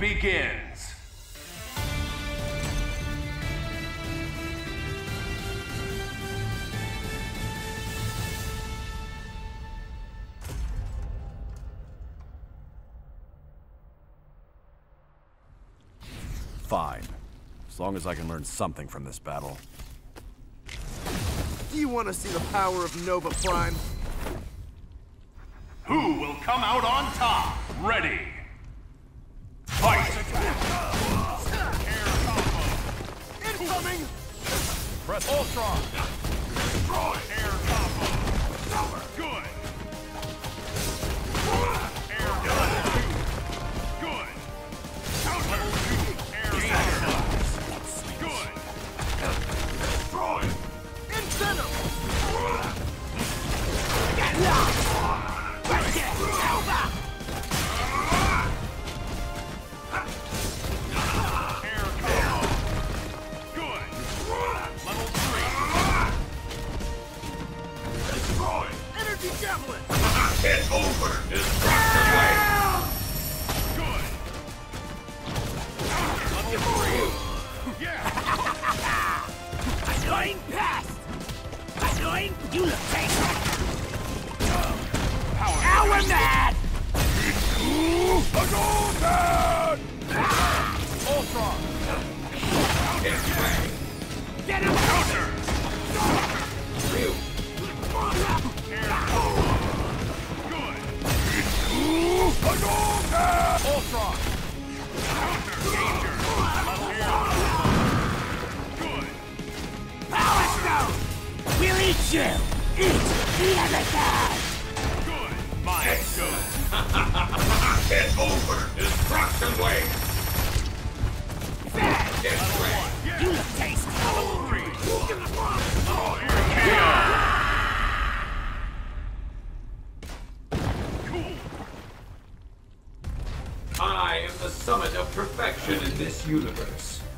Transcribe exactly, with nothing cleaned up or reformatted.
begins. Fine. As long as I can learn something from this battle. Do you want to see the power of Nova Prime? Who will come out on top? Ready. Fight! Air combo. Incoming! Press Ultron! Destroy! Air combo. Good. Air combo. Good. Counter. Air combo. Good. Destroy! Incentive! Air combo. Good. Level three. Destroy! Energy Javelin! It's over! Destruction wave! Good! Level three! Yeah! Annoying pest! Annoying unification! Power! Now we're mad! Ultron! It's ready! Get him! Counter! Air combo! Good! Ultron! Counter! Danger! Level air combo! Good! Power Stone! We'll eat you! Eat the everything! Good! Mind go! It's over! Destruction wave! Bad! It's ready! You look tasty! Level three! Level air combo! Cool! I am the summit of perfection in this universe.